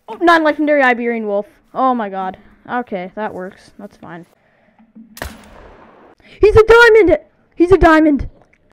Oh, non-legendary Iberian wolf. Oh my god. Okay, that works. That's fine. He's a diamond! He's a diamond!